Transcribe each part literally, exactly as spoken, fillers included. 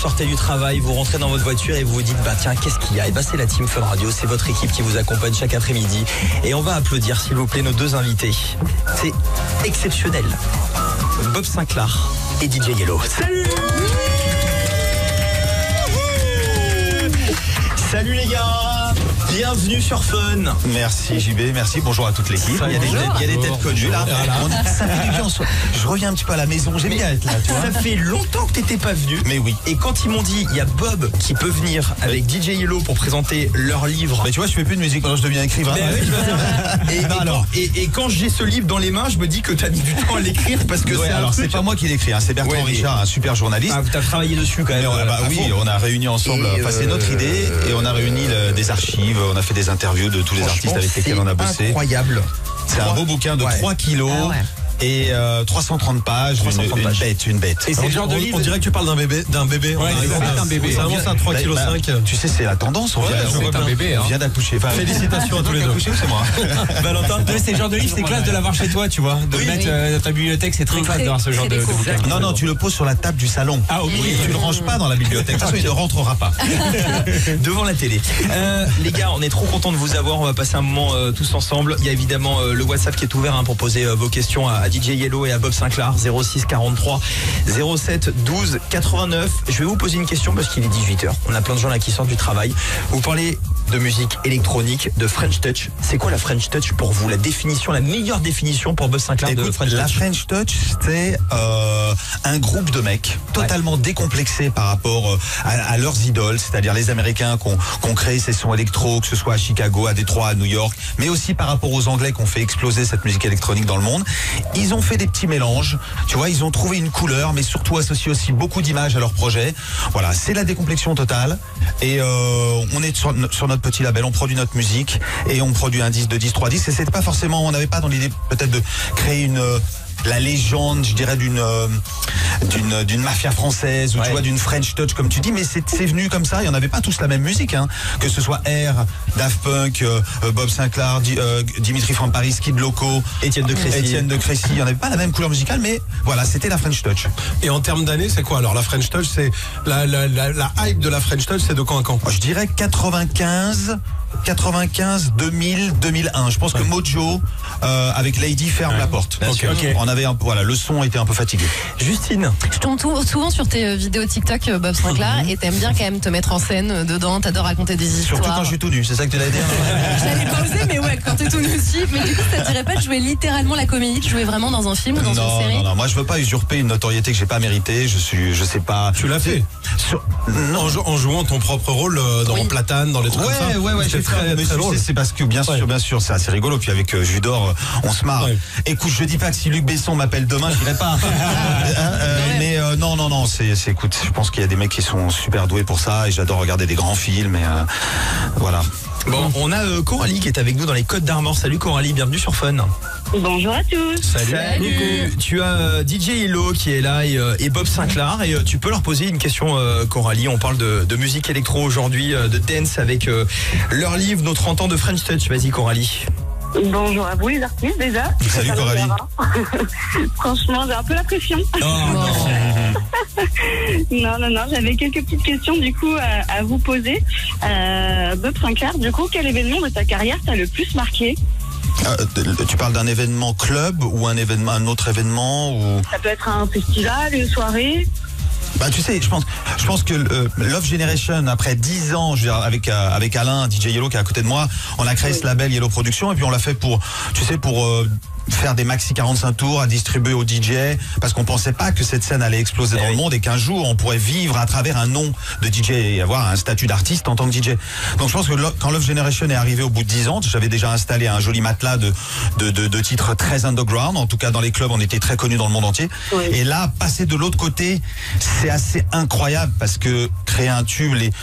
sortez du travail, vous rentrez dans votre voiture et vous vous dites bah tiens, qu'est-ce qu'il y a? Et bah c'est la Team Fun Radio, c'est votre équipe qui vous accompagne chaque après-midi. Et on va applaudir s'il vous plaît nos deux invités. C'est exceptionnel. Bob Sinclar et D J Yellow. Salut! Salut les gars! Bienvenue sur Fun. Merci J B, merci, bonjour à toute l'équipe. Il y a des, il y a des têtes connues là. Voilà. Ça fait du bien. Je reviens un petit peu à la maison, j'aime bien être là. Tu vois. Ça fait longtemps que t'étais pas venu. Mais oui. Et quand ils m'ont dit, il y a Bob qui peut venir avec D J Yellow pour présenter leur livre. Mais tu vois, je fais plus de musique maintenant, je deviens écrivain. Mais oui, et, et, alors. Et, et quand j'ai ce livre dans les mains, je me dis que t'as mis du temps à l'écrire parce que ouais, c'est. Alors c'est pas moi qui l'écris, hein, c'est Bertrand ouais, Richard, un super journaliste. Ah, t'as travaillé dessus quand même. On a, bah, oui, on a réuni ensemble. Enfin, c'est notre idée et on a réuni le, des archives, on a fait des interviews de tous les artistes avec lesquels on a bossé. Incroyable. C'est un beau bouquin de ouais. trois kilos. Ah ouais. Et euh, trois cent trente pages, trois cent trente une, pages. une bête, une bête. Et c'est le genre de livre. On dirait que tu parles d'un bébé, d'un bébé. Ouais, c'est un bébé. Ça avance à trois virgule cinq kilos. Tu sais, c'est la tendance. On ouais, vient, c'est un bébé. On vient d'accoucher. Enfin, félicitations à tous les deux. C'est moi. Valentin, c'est le genre de livre, c'est classe de l'avoir chez toi, tu vois. De oui, mettre oui. dans ta bibliothèque, c'est très classe d'avoir ce genre de bouquin. Non, non, tu le poses sur la table du salon. Ah oui. Tu le ranges pas dans la bibliothèque. De toute façon, il ne rentrera pas. Devant la télé. Euh, les gars, on est trop contents de vous avoir. On va passer un moment euh, tous ensemble. Il y a évidemment euh, le WhatsApp qui est ouvert hein, pour poser euh, vos questions à, à D J Yellow et à Bob Sinclar. zéro six quarante-trois zéro sept douze quatre-vingt-neuf. Je vais vous poser une question parce qu'il est dix-huit heures. On a plein de gens là qui sortent du travail. Vous parlez de musique électronique, de French Touch. C'est quoi la French Touch pour vous? La définition, la meilleure définition pour Bob Sinclar Écoute, de French Touch? La French Touch, c'est euh, un groupe de mecs totalement ouais. décomplexés par rapport à, à leurs idoles, c'est-à-dire les Américains qui ont, qui ont créé ces sons électro, que ce soit à Chicago, à Détroit, à New York, mais aussi par rapport aux Anglais qui ont fait exploser cette musique électronique dans le monde. Ils ont fait des petits mélanges, tu vois, ils ont trouvé une couleur, mais surtout associé aussi beaucoup d'images à leur projet. Voilà, c'est la décomplexion totale. Et euh, on est sur, sur notre petit label, on produit notre musique et on produit un disque, deux disques, trois disques. Et c'était pas forcément, on n'avait pas dans l'idée peut-être de créer une la légende, je dirais, d'une d'une d'une mafia française ou ouais. tu vois d'une French Touch comme tu dis, mais c'est c'est venu comme ça. Il y en avait pas tous la même musique, hein. Que ce soit R, Daft Punk, euh, Bob Sinclar, Di, euh, Dimitri from Paris, Kid Loco, Étienne de Crécy. Étienne de Crécy. Il y en avait pas la même couleur musicale, mais voilà, c'était la French Touch. Et en termes d'années, c'est quoi alors la French Touch? C'est la, la la la hype de la French Touch, c'est de quand à quand? Je dirais quatre-vingt-quinze. quatre-vingt-quinze, deux mille, deux mille un. Je pense ouais. que Mojo euh, avec Lady ferme ouais. la porte. Okay, okay. On avait un, voilà, le son était un peu fatigué. Justine, je tombe tout, souvent sur tes vidéos TikTok, Bob Sinclar, mmh. et t'aimes bien quand même te mettre en scène dedans. T'adores raconter des histoires. Surtout quand je suis tout nu. C'est ça que tu l'as dit. J'allais pas oser, mais ouais, quand t'es tout nu aussi. Mais du coup, ça te dirait pas de jouer littéralement la comédie, de jouer vraiment dans un film ou dans non, une série? Non, non, moi je veux pas usurper une notoriété que j'ai pas méritée. Je suis, je sais pas. Tu l'as fait. Sur... En, jou en jouant ton propre rôle dans oui. Platane, dans les trucs ouais, comme ça. Ouais, ouais, c'est très, très drôle. C'est parce que bien sûr, ouais. bien sûr, c'est assez rigolo. Puis avec euh, Judor, on se marre. Ouais. Écoute, je dis pas que si Luc Besson m'appelle demain, je dirai pas. euh, mais euh, non, non, non. C'est, c'est, écoute, je pense qu'il y a des mecs qui sont super doués pour ça, et j'adore regarder des grands films. Et euh, voilà. Bon, on a euh, Coralie qui est avec nous dans les Côtes d'Armor. Salut Coralie, bienvenue sur Fun. Bonjour à tous. Salut. Salut. Tu as euh, D J Yellow qui est là et, euh, et Bob Sinclar et euh, tu peux leur poser une question euh, Coralie. On parle de, de musique électro aujourd'hui, euh, de dance avec euh, leur livre Nos trente ans de French Touch. Vas-y Coralie. Bonjour à vous les artistes déjà. Salut Coralie. Franchement, j'ai un peu la pression. Oh, non. non, non, non, j'avais quelques petites questions du coup à, à vous poser. Euh, Bob Sinclar, du coup, quel événement de ta carrière t'a le plus marqué? Euh, tu parles d'un événement club ou un événement, un autre événement ou... Ça peut être un festival, une soirée. Bah tu sais, je pense, je pense que euh, Love Generation, après dix ans, je veux dire, avec euh, avec Alain, D J Yellow qui est à côté de moi, on a créé oui. ce label Yellow Production et puis on l'a fait pour, tu sais, pour euh, faire des maxi quarante-cinq tours à distribuer aux D J parce qu'on pensait pas que cette scène allait exploser et dans oui. le monde et qu'un jour on pourrait vivre à travers un nom de D J et avoir un statut d'artiste en tant que D J. Donc je pense que quand Love Generation est arrivé au bout de dix ans, j'avais déjà installé un joli matelas de, de, de, de titres très underground. En tout cas dans les clubs on était très connus dans le monde entier. Oui. Et là, passer de l'autre côté, c'est assez incroyable parce que créer un tube, les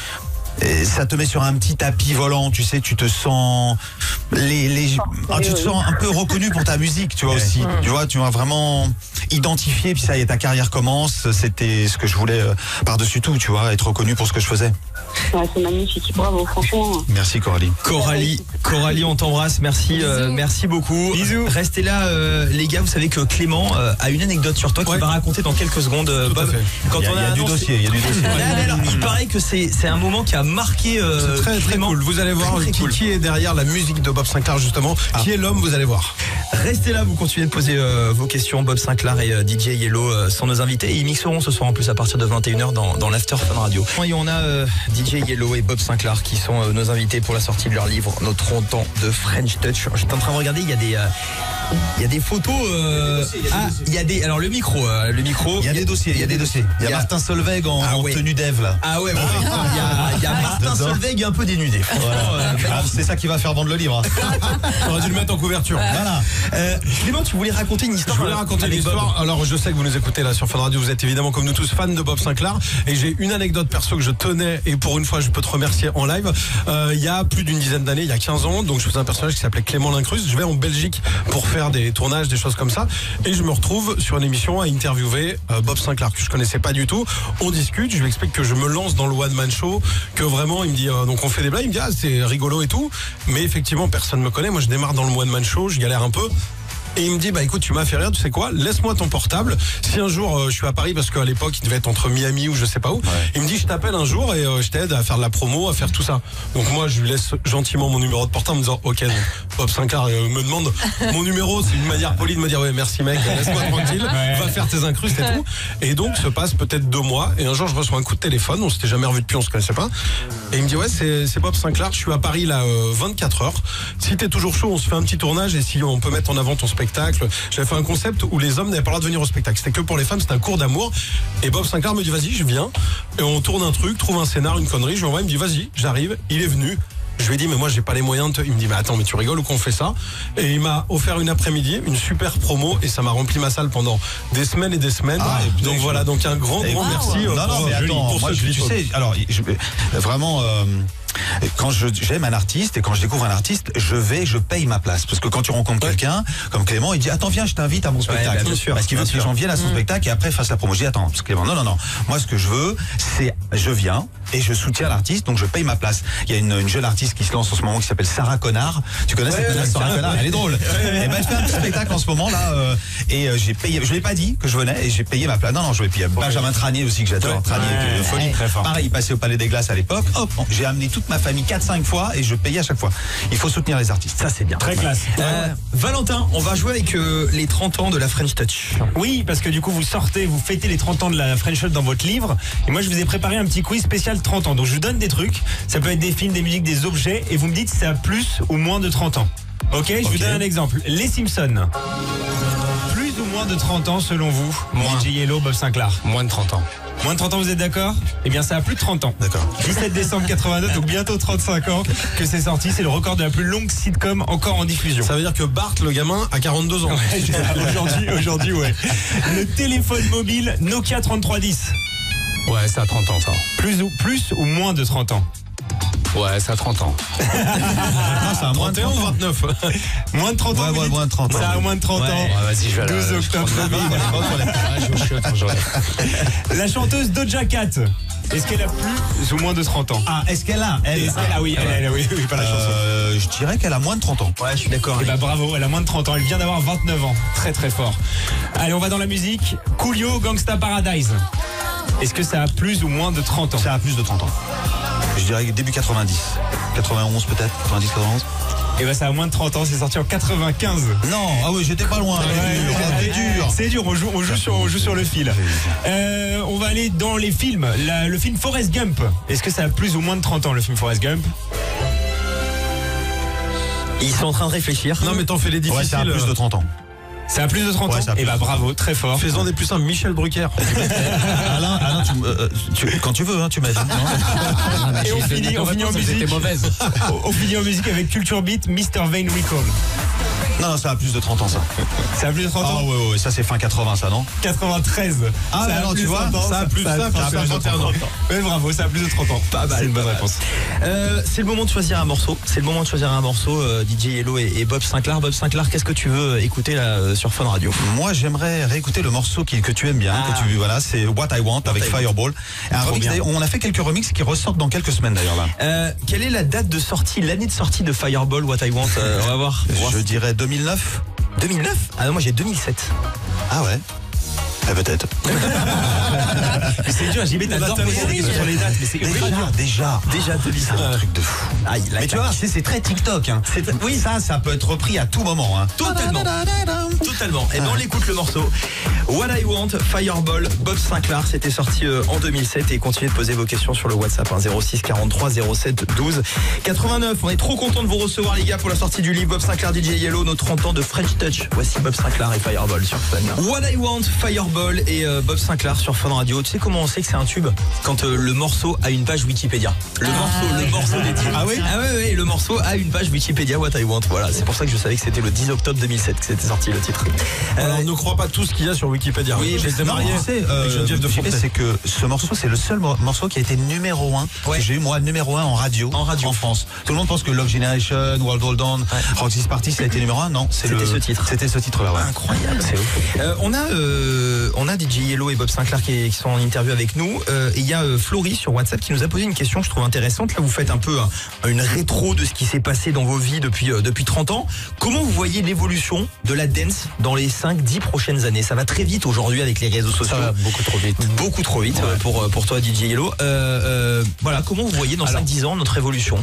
Et ça te met sur un petit tapis volant, tu sais, tu te sens les, les ah, tu te sens un peu reconnu pour ta musique, tu vois aussi. Tu vois, tu vas vraiment identifié, puis ça y est, ta carrière commence. C'était ce que je voulais euh, par-dessus tout, tu vois, être reconnu pour ce que je faisais. Ouais, c'est magnifique, bravo, franchement. Merci Coralie. Coralie, Coralie, on t'embrasse, merci, euh, merci beaucoup. Bisous. Restez là, euh, les gars. Vous savez que Clément euh, a une anecdote sur toi qu'il Ouais. va raconter dans quelques secondes. euh, Tout à Bob. fait. Quand Il y a, on il y a du annoncé- dossier, il y a du dossier. Là, là, alors, il paraît que c'est c'est un moment qui a marqué euh, C'est très très Clément. cool. Vous allez voir Très, très qui, cool. qui est derrière la musique de Bob Sinclair justement. Qui est l'homme, vous allez voir. Restez là, vous continuez de poser euh, vos questions. Bob Sinclair et euh, D J Yellow euh, sont nos invités. Et ils mixeront ce soir en plus à partir de vingt et une heures dans, dans l'After Fun Radio. Et on a euh, D J Yellow et Bob Sinclair qui sont euh, nos invités pour la sortie de leur livre, Nos trente ans de French Touch. J'étais en train de regarder, il y a des, euh, il y a des photos. euh, ah, il y a des. Alors le micro, euh, le micro. Il y a des dossiers, il y a des dossiers. Il y a Martin Solveig en, Ah en ouais. tenue d'Ève là. Ah ouais, ouais, ouais. Il y a, il y a Martin Dedans. Solveig un peu dénudé. Voilà. Ah, c'est ça qui va faire vendre le livre. hein. J'aurais dû le mettre en couverture. Voilà. Euh, Clément, tu voulais raconter une histoire. Je voulais raconter avec Bob. l'histoire. Alors, je sais que vous nous écoutez là sur Fun Radio. Vous êtes évidemment, comme nous tous, fans de Bob Sinclair. Et j'ai une anecdote perso que je tenais. Et pour une fois, je peux te remercier en live. Euh, il y a plus d'une dizaine d'années, il y a quinze ans, donc je faisais un personnage qui s'appelait Clément Lincruz. Je vais en Belgique pour faire des tournages, des choses comme ça. Et je me retrouve sur une émission à interviewer euh, Bob Sinclair, que je connaissais pas du tout. On discute. Je lui explique que je me lance dans le one man show. Que vraiment, il me dit, euh, donc on fait des blagues. Il me dit, ah, c'est rigolo et tout. Mais effectivement, personne me connaît. Moi, je démarre dans le one man show. Je galère un peu. Et il me dit, bah écoute, tu m'as fait rire, tu sais quoi, laisse-moi ton portable. Si un jour euh, je suis à Paris, parce qu'à l'époque il devait être entre Miami ou je sais pas où, il me dit, je t'appelle un jour et euh, je t'aide à faire de la promo, à faire tout ça. Donc moi je lui laisse gentiment mon numéro de portable en me disant, ok, donc, Bob Sinclair euh, me demande mon numéro, c'est une manière polie de me dire, ouais merci mec, laisse-moi tranquille, va faire tes incrustes et tout. Et donc se passe peut-être deux mois et un jour je reçois un coup de téléphone, on s'était jamais revu depuis, on se connaissait pas. Et il me dit, ouais c'est c'est Bob Sinclair, je suis à Paris là euh, vingt-quatre heures. Si t'es toujours chaud, on se fait un petit tournage et si on peut mettre en avant ton spectacle. J'avais fait un concept où les hommes n'avaient pas le droit de venir au spectacle. C'était que pour les femmes, c'était un cours d'amour. Et Bob Sinclair me dit, vas-y, je viens. Et on tourne un truc, trouve un scénar, une connerie. Je lui envoie, il me dit, vas-y, j'arrive. Il est venu. Je lui ai dit, mais moi, j'ai pas les moyens de te... Il me dit, mais attends, mais tu rigoles ou qu'on fait ça? Et il m'a offert une après-midi, une super promo, et ça m'a rempli ma salle pendant des semaines et des semaines. Ah, et donc puis, voilà, donc un grand, Et- grand merci. euh, Non, non, pour, mais euh, attends, pour moi, ce je, clip. tu sais, alors, je, vraiment, euh, quand je- j'aime un artiste et quand je découvre un artiste, je vais, je paye ma place. Parce que quand tu rencontres quelqu'un, comme Clément, il dit, attends, viens, je t'invite à mon spectacle. bah, bien sûr, parce qu'il veut bien que les sûr. gens viennent à son spectacle et après fassent la promo. Je dis, attends, parce que Clément, non, non, non. Moi, ce que je veux, c'est, je viens et je soutiens l'artiste, donc je paye ma place. Il y a une, une jeune artiste qui se lance en ce moment qui s'appelle Sarah Connard. Tu connais cette connasse, Sarah Connard? Elle est drôle. Et ben, je fais un petit spectacle en ce moment, là, euh, et euh, j'ai payé, je l'ai pas dit que je venais et j'ai payé ma place. Non, non, je vais payer. Benjamin Tranier aussi, que j'adore. Tranier, Ouais, de folie. ouais, très fort. Pareil, il passait au Palais des Glaces à l'époque. Hop, j'ai amené toute ma famille quatre cinq fois et je payais à chaque fois. Il faut soutenir les artistes. Ça c'est bien. Très classe. Euh, Valentin, on va jouer avec euh, les trente ans de la French Touch. Oui, parce que du coup, vous sortez, vous fêtez les trente ans de la French Touch dans votre livre. Et moi, je vous ai préparé un petit quiz spécial trente ans. Donc, je vous donne des trucs. Ça peut être des films, des musiques, des objets. Et vous me dites si ça a plus ou moins de trente ans. Ok, je vous Ok. donne un exemple. Les Simpsons. Plus ou moins de trente ans selon vous? Moins. D J Yellow, Bob Sinclair. Moins de trente ans. Moins de trente ans, vous êtes d'accord? Eh bien, ça a plus de trente ans. D'accord. dix-sept décembre quatre-vingt-neuf, donc bientôt trente-cinq ans que c'est sorti. C'est le record de la plus longue sitcom encore en diffusion. Ça veut dire que Bart, le gamin, a quarante-deux ans. Aujourd'hui, aujourd'hui, ouais. Le téléphone mobile Nokia trente-trois dix. Ouais, ça a trente ans, ça. Plus ou, plus ou moins de trente ans? Ouais, ça a trente ans. Ah, c'est un moins trente de et un trente ou ans. vingt-neuf? Moins de trente ans? Ouais, vous ouais, dites moins de trente ans. Ça a moins de trente ans. Ouais, vas-y, je vais à la... douze octobre deux mille. Ah, je vais au chiottes, j'en ai. La chanteuse Doja Cat. Est-ce qu'elle a plus ou moins de trente ans? Ah, est-ce qu'elle a, elle, Est-ce qu'elle a, oui, elle, elle, oui, oui, pas la chanson. euh, je dirais qu'elle a moins de trente ans. Ouais, je suis d'accord. Eh bah bravo, elle a moins de trente ans, elle vient d'avoir vingt-neuf ans. Très très fort. Allez, on va dans la musique. Coolio, Gangsta Paradise. Est-ce que ça a plus ou moins de trente ans? Ça a plus de trente ans. Je dirais début quatre-vingt-dix. quatre-vingt-onze peut-être, quatre-vingt-dix, quatre-vingt-onze. Eh ben ça a moins de trente ans, c'est sorti en quatre-vingt-quinze. Non, ah oui, j'étais pas loin. C'est dur. C'est dur, on joue, on joue, sur, on joue sur le fil. Euh, on va aller dans les films. La- le film Forrest Gump. Est-ce que ça a plus ou moins de trente ans, le film Forrest Gump? Ils sont en train de réfléchir. Non, mais t'en fais les Ouais, ça a difficiles. plus de trente ans. Ça a plus de trente Ouais, ans? ça a plus Eh bah de trente bravo, très fort. Faisons des plus simples. Michel Drucker. Alain, Alain tu, euh, tu- quand tu veux, hein, tu m'as dit. non Et on finit, on finit en musique. C'était mauvaise. On finit en musique avec Culture Beat, mister Vane Recall. Non, non, ça a plus de trente ans, ça. Ça a plus de trente Ah ans. ouais, ouais, ça c'est fin quatre-vingts, ça, non? quatre-vingt-treize. Ah, ça a non, plus tu de vois, trente ans, ça a plus de ça, ça a ça a plus de trente et un ans. Ouais, bravo, ça a plus de trente ans. Pas mal, C'est une bonne pas mal. réponse. Euh, c'est le moment de choisir un morceau. C'est le moment de choisir un morceau. euh, D J Yellow et, et Bob Sinclair. Bob Sinclair, qu'est-ce que tu veux écouter là euh, sur Fun Radio? Moi, j'aimerais réécouter le morceau qui, que tu aimes bien, Ah. que tu, voilà, c'est What I Want avec I Want. Fireball. Un remix, bien. d'ailleurs, on a fait quelques remixes qui ressortent dans quelques semaines d'ailleurs là. Euh, quelle est la date de sortie, l'année de sortie de Fireball, What I Want? Euh, On va voir. On va voir. Je dirais deux mille neuf. deux mille neuf? Ah non, moi j'ai deux mille sept. Ah ouais. Eh, peut-être. Mais c'est dur, J B, t'adores Bah, poser oui, des questions oui. sur les dates, mais c'est Déjà, ultra dur. déjà. Déjà deux mille sept. Un truc de fou. Aïe, la Mais tu claque. vois, c'est c'est très TikTok. Hein. Oui, ça, ça peut être repris à tout moment. Hein. Totalement. Totalement. Et ben on l'écoute le morceau. What I Want, Fireball, Bob Sinclair. C'était sorti euh, en deux mille sept et continuez de poser vos questions sur le WhatsApp hein, zéro six quarante-trois zéro sept douze quatre-vingt-neuf. On est trop content de vous recevoir les gars pour la sortie du livre Bob Sinclair D J Yellow, nos trente ans de French Touch. Voici Bob Sinclair et Fireball sur Fun. What I Want, Fireball et euh, Bob Sinclair sur Fun Radio. Tu sais comment on sait que c'est un tube? Quand euh, le morceau a une page Wikipédia. Le morceau, le morceau des titres. Ah oui Ah ouais, ouais, le morceau a une page Wikipédia What I Want. Voilà, c'est pour ça que je savais que c'était le dix octobre deux mille sept que c'était sorti le titre. Euh, Alors ne crois pas tout ce qu'il y a sur Wikipédia. Oui, j'ai mais été non, marié Tu sais, euh, avec Geneviève de J P, Fontenay. c'est que ce morceau, c'est le seul mo- morceau qui a été numéro un. Ouais. Que j'ai eu moi numéro un en radio, En radio. en France. Tout le monde pense que Love Generation, World Hold On, Roxy's Party, ça a été numéro un. Non, c'est C'était le- ce titre. C'était ce titre-là. Ouais. Incroyable, c'est ouf. Euh, on a euh, on a D J Yellow et Bob Sinclair qui, qui sont en interview avec nous. Euh, et il y a euh, Florie sur WhatsApp qui nous a posé une question que je trouve intéressante. Là, vous faites un peu un- une rétro de ce qui s'est passé dans vos vies depuis euh, depuis trente ans. Comment vous voyez l'évolution de la dance dans les cinq dix prochaines années? Ça va très vite aujourd'hui avec les réseaux sociaux. Ça va beaucoup trop vite. Beaucoup trop vite euh, pour pour toi D J Yellow. Euh, euh, voilà, comment vous voyez dans cinq dix ans notre évolution?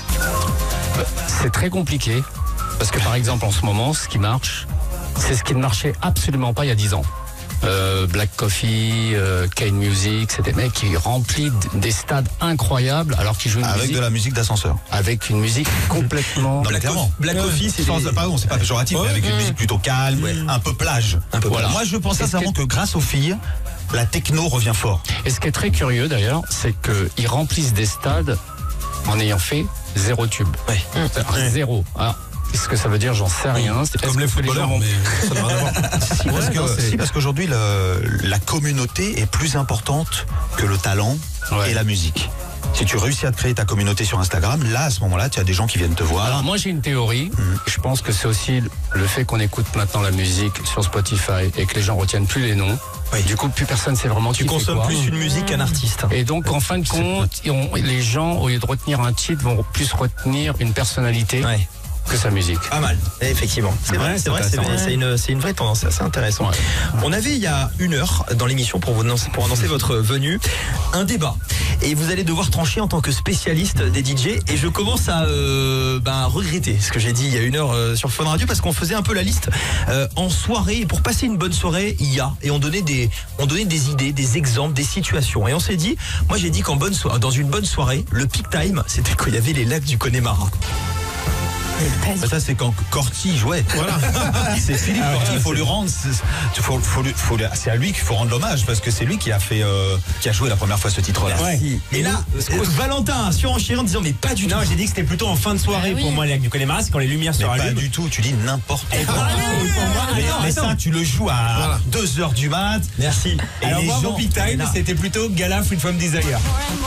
C'est très compliqué parce que par exemple en ce moment, ce qui marche, c'est ce qui ne marchait absolument pas il y a dix ans. Euh, Black Coffee, euh, Kane Music, c'est des mecs qui remplissent des stades incroyables alors qu'ils jouent une Avec musique de la musique d'ascenseur. avec une musique complètement. Non, mais Black, clairement. Black Coffee, c'est Sans, des- pardon, c'est pas péjoratif, mais avec une musique plutôt calme, un peu plage. Un peu voilà. plage. Moi, je pense Est-ce sincèrement que... grâce aux filles, la techno revient fort. Et ce qui est très curieux d'ailleurs, c'est qu'ils remplissent des stades en ayant fait zéro tube. Ouais. C'est-à-dire Zéro. Alors, qu'est-ce que ça veut dire? J'en sais rien. C'est Comme les est-ce que footballeurs, gens vont- mais ça n'a rien à voir. Si, parce Ouais, que- non, c'est- si, parce qu'aujourd'hui, le- la communauté est plus importante que le talent Ouais. et la musique. Si tu réussis à te créer ta communauté sur Instagram, là, à ce moment-là, tu as des gens qui viennent te voir. Alors moi j'ai une théorie, je pense que c'est aussi le fait qu'on écoute maintenant la musique sur Spotify et que les gens retiennent plus les noms. Oui. Du coup plus personne sait vraiment Tu qui fait consommes quoi. plus une musique qu'un artiste. Et donc en fin de compte, on- les gens au lieu de retenir un titre vont plus retenir une personnalité Ouais. que sa musique. Pas mal, effectivement. C'est vrai, Ouais, c'est c'est vrai, c'est intéressant. c'est une, c'est une vraie tendance, c'est assez intéressant. Ouais. On avait il y a une heure dans l'émission pour vous annoncer, pour annoncer votre venue, un débat. Et vous allez devoir trancher en tant que spécialiste des D J. Et je commence à euh, ben, regretter ce que j'ai dit il y a une heure euh, sur Fun Radio parce qu'on faisait un peu la liste euh, en soirée. Et pour passer une bonne soirée, il y a. Et on donnait des, on donnait des idées, des exemples, des situations. Et on s'est dit, moi j'ai dit qu'en bonne soirée, dans une bonne soirée, le peak time, c'était quand il y avait les lacs du Connemara. Mais ça, c'est quand Corti jouait. Voilà. C'est Philippe Corti, il faut lui rendre. c'est- Faut, faut lui- faut lui- c'est à lui qu'il faut rendre l'hommage parce que c'est lui qui a fait, euh, qui a joué la première fois ce titre-là. Ouais. Et là, euh, Valentin a surenchéré en disant mais pas du tout. Non, j'ai dit que c'était plutôt en fin de soirée Ah oui. pour moi, les lacs du Connemara, c'est quand les lumières se Mais pas rallument. du tout, tu dis n'importe Et quoi. pour moi, Mais, attends, mais attends. ça, tu le joues à deux heures du mat. Merci. Et Alors les moi, gens- mon peak time, Là. c'était plutôt Gala Free From Desire.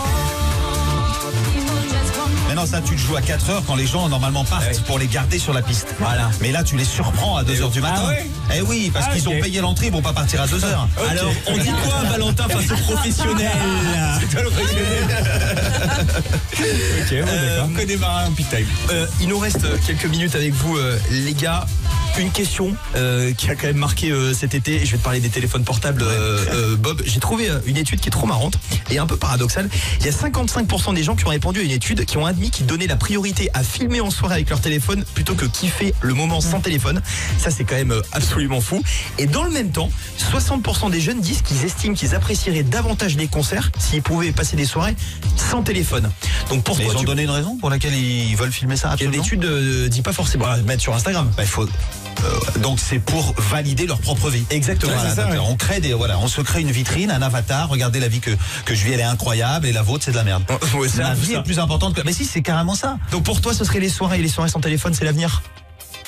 Mais non, ça, tu le joues à quatre heures quand les gens normalement partent Ouais. pour les garder sur la piste. Voilà. Mais là, tu les surprends à deux heures du matin. Ah ouais Eh oui, parce Ah, qu'ils ok. ont payé l'entrée, ils vont pas partir à deux heures. Alors, on dit quoi, Valentin, face au professionnel? C'est toi le professionnel. Ok, bon, d'accord. Connemara en peak time. Euh, il nous reste quelques minutes avec vous, euh, les gars. Une question euh, qui a quand même marqué euh, cet été. Je vais te parler des téléphones portables, euh, euh, Bob. J'ai trouvé euh, une étude qui est trop marrante et un peu paradoxale. Il y a cinquante-cinq pour cent des gens qui ont répondu à une étude qui ont admis qu'ils donnaient la priorité à filmer en soirée avec leur téléphone plutôt que kiffer le moment sans téléphone. Ça, c'est quand même euh, absolument fou. Et dans le même temps, soixante pour cent des jeunes disent qu'ils estiment qu'ils apprécieraient davantage les concerts s'ils pouvaient passer des soirées sans téléphone. Donc pour Mais toi, ils ont tu- donné une raison pour laquelle ils veulent filmer ça et absolument. l'étude euh, dit pas forcément. Voilà, mettre sur Instagram. Bah, il faut. euh, donc c'est pour valider leur propre vie. Exactement. Voilà, c'est ça, donc, ouais. On crée des, voilà, on se crée une vitrine, un avatar. Regardez la vie que que je vis, elle est incroyable, et la vôtre c'est de la merde. Ouais, c'est Ma un peu vie ça. est plus importante que. Mais si, c'est carrément ça. Donc pour toi, ce serait les soirées et les soirées sans téléphone, c'est l'avenir.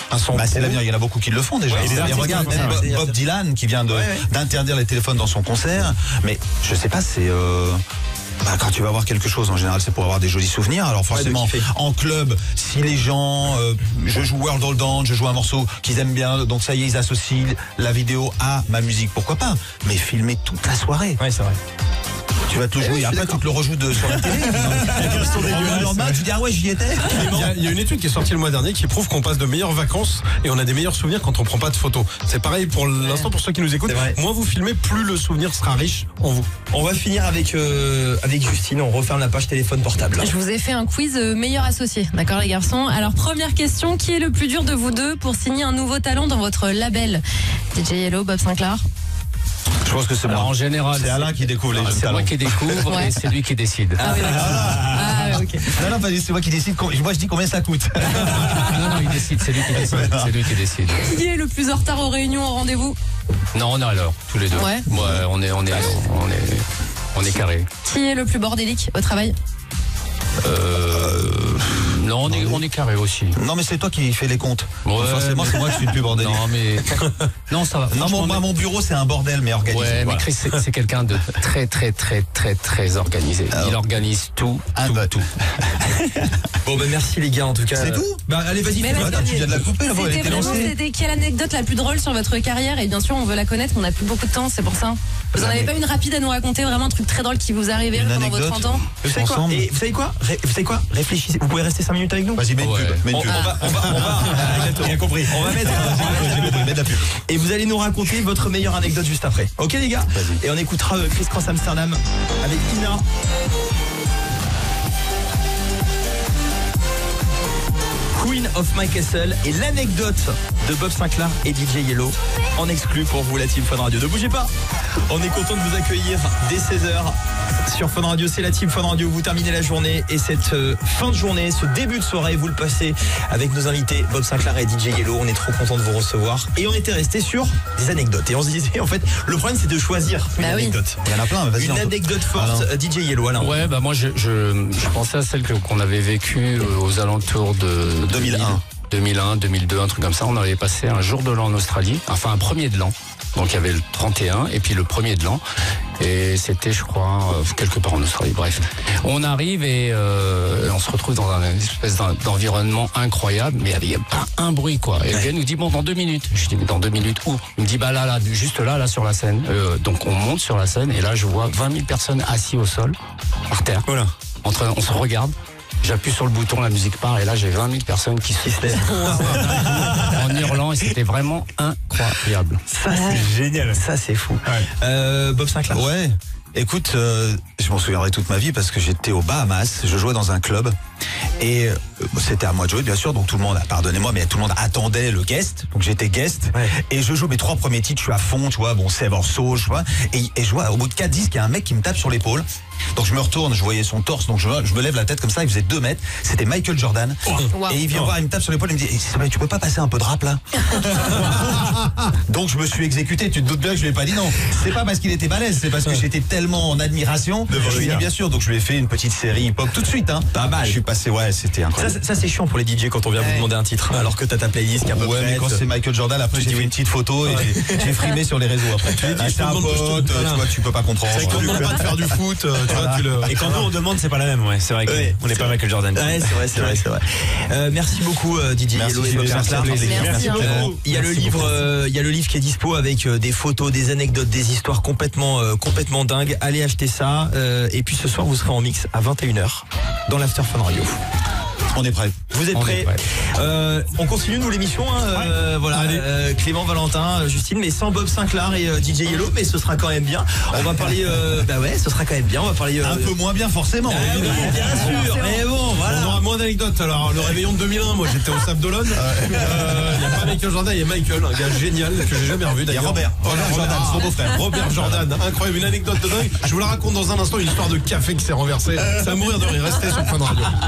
un son. Bah, c'est pro. l'avenir, il y en a beaucoup qui le font déjà. Ouais, Et regarde, c'est même ça, Bob, ouais. Bob Dylan qui vient de, Ouais, ouais. d'interdire les téléphones dans son concert. Mais je sais pas, c'est... Euh... Bah, quand tu vas voir quelque chose, en général, c'est pour avoir des jolis souvenirs. Alors forcément, kiffer. en club, si les gens, euh, je joue World All Dance, je joue un morceau qu'ils aiment bien, donc ça y est, ils associent la vidéo à ma musique, pourquoi pas. Mais filmer toute la soirée. Ouais, c'est vrai. Tu vas te le jouer et après tu te le rejoues de, sur la télé. Le lendemain, tu dis ah ouais, j'y étais. Il y, a, il y a une étude qui est sortie le mois dernier qui prouve qu'on passe de meilleures vacances et on a des meilleurs souvenirs quand on prend pas de photos. C'est pareil pour l'instant pour ceux qui nous écoutent. C'est vrai. Moins vous filmez, plus le souvenir sera riche en vous. On va finir avec, euh, avec Justine. On referme la page téléphone portable. Je vous ai fait un quiz euh, meilleur associé, d'accord les garçons. Alors première question, qui est le plus dur de vous deux pour signer un nouveau talent dans votre label? D J Yellow, Bob Sinclair? Je pense que c'est Alors, moi. en général, C'est Alain qui découvre les c'est talents. moi qui découvre Ouais. et c'est lui qui décide. Ah oui, d'accord. Ah ouais, ok. Non, non, pas- c'est moi qui décide. com- Moi, je dis combien ça coûte. Non, non, il décide, c'est lui qui décide. C'est lui qui décide. Qui est le plus en retard aux réunions, au rendez-vous? Non, on est à l'heure, tous les deux. Ouais. on est, on est, on est, on est carré. Qui est le plus bordélique au travail? Euh, non, on est, on est carré aussi. Non, mais c'est toi qui fais les comptes. Ouais, Donc forcément, mais- c'est moi qui suis le plus bordélique. Non, mais non, ça va. Non, Franchement, mon, moi, mon bureau, c'est un bordel, mais organisé. Ouais, mais Voilà. Chris, c'est c'est quelqu'un de très, très, très, très, très organisé. Il organise tout, Ah, tout, bah. tout. Bon, ben merci les gars, en tout cas. C'est tout Bah, allez, vas-y, Mais fais-le. non, Attends, tu viens de la couper, là, elle C'était était vraiment, lancée. c'était quelle anecdote la plus drôle sur votre carrière? Et bien sûr, on veut la connaître, on n'a plus beaucoup de temps, c'est pour ça. Vous en avez pas une rapide à nous raconter, vraiment un truc très drôle qui vous est arrivé Une pendant vos anecdote trente ans? Vous savez quoi Ensemble. Et vous savez quoi Ré- Vous savez quoi Réfléchissez. Vous pouvez rester cinq minutes avec nous. Vas-y, mets une Ouais. pub. Mets une On, pub. on va, on va, on va. Exactement. compris. On va mettre. J'ai compris, mets de la pub. Et vous allez nous raconter votre meilleure anecdote juste après. Ok les gars? Et on écoutera euh, Chris Cross Amsterdam avec Ina. Queen of My Castle et l'anecdote de Bob Sinclair et D J Yellow en exclu pour vous la Team Fun Radio. Ne bougez pas, on est content de vous accueillir dès seize heures sur Fun Radio. C'est la Team Fun Radio, vous terminez la journée et cette euh, fin de journée, ce début de soirée, vous le passez avec nos invités Bob Sinclair et D J Yellow. On est trop content de vous recevoir et on était resté sur des anecdotes et on se disait en fait le problème c'est de choisir une Bah oui. anecdote. Il y en a plein, vas-y. Une on peut- anecdote forte, Alors. D J Yellow, Alain. Ouais, bah moi je, je, je pensais à celle que- qu'on avait vécue euh, aux alentours de deux mille un. deux mille un, deux mille deux, un truc comme ça. On avait passé un jour de l'an en Australie, enfin un premier de l'an. Donc il y avait le trente et un et puis le premier de l'an. Et c'était, je crois, euh, quelque part en Australie. Bref, on arrive et euh, on se retrouve dans un espèce d'en- d'environnement incroyable, mais il n'y a pas un bruit, quoi. Et le gars nous dit, bon, dans deux minutes. Je dis, mais dans deux minutes où? Il me dit, bah là, là, juste là, là, sur la scène. Euh, donc on monte sur la scène et là, je vois vingt mille personnes assises au sol, par terre. Voilà. En train, on se regarde. J'appuie sur le bouton, la musique part, et là j'ai vingt mille personnes qui se lèvent en hurlant, et c'était vraiment incroyable. Ça c'est génial. Ça c'est fou. Euh, Bob Sinclair. Ouais. Écoute, euh, je m'en souviendrai toute ma vie parce que j'étais aux Bahamas, je jouais dans un club et euh, c'était à moi de jouer bien sûr, donc tout le monde, pardonnez-moi, mais tout le monde attendait le guest, donc j'étais guest Ouais. et je joue mes trois premiers titres, je suis à fond, tu vois, bon Save Soul, je vois, et, et je vois au bout de quatre disques, il y a un mec qui me tape sur l'épaule, donc je me retourne, je voyais son torse, donc je, je me lève la tête comme ça, il faisait deux mètres, c'était Michael Jordan, Wow. et il vient voir, il me tape sur l'épaule, il me dit, eh, tu peux pas passer un peu de rap là? Donc je me suis exécuté, tu te doutes bien que je lui ai pas dit non. C'est pas parce qu'il était balèze, c'est parce que j'étais tellement en admiration. Je lui ai dit bien sûr, donc je lui ai fait une petite série hip-hop tout de suite. Hein. Pas mal. Je suis passé, ouais, c'était Ça, incroyable. ça, c'est chiant pour les D J quand on vient vous demander un titre alors que t'as ta playlist qui est un peu Ouais, mais prête. quand c'est Michael Jordan, après j'ai fait une petite photo et j'ai- j'ai frimé sur les réseaux après. Ah, je c'est te un demande- je te- pote, tu voilà. vois, tu peux pas comprendre. C'est qu'on ne demande pas de faire du foot, euh, tu vois, tu le. Et quand nous on demande, c'est pas la même, ouais. C'est vrai qu'on Ouais, n'est pas Michael Jordan. Ouais, c'est vrai, c'est vrai, c'est vrai. Euh, merci beaucoup euh, D J Merci, Yellow et Bob merci, Sinclair. merci, merci, hein. Euh, Il y a le Merci livre, beaucoup. euh, il y a le livre qui est dispo avec euh, des photos, des anecdotes, des histoires complètement, euh, complètement dingues. Allez acheter ça. euh, et puis ce soir, vous serez en mix à vingt et une heures dans l'After Fun Radio. On est prêt. Vous êtes On prêts est prêts. Euh, On continue nous l'émission. Hein, euh, voilà, euh, Clément, Valentin, euh, Justine, mais sans Bob Sinclair et euh, D J Yellow, mais ce sera quand même bien. On va parler. Euh, bah ouais, ce sera quand même bien. On va parler. euh, Un peu moins bien forcément. Ah oui, bien sûr. Mais bon, voilà. On aura moins d'anecdotes. Alors, le réveillon de deux mille un, moi j'étais au Sable d'Olonne. Il n'y a pas Michael Jordan, il y a Michael, un gars génial que j'ai jamais revu Il y a d'ailleurs. Robert. Voilà, Robert Jordan, son beau-frère. Robert Jordan, incroyable, une anecdote de dingue. Je vous la raconte dans un instant, une histoire de café qui s'est renversé. Ça va mourir de rire. Restez sur Fun Radio.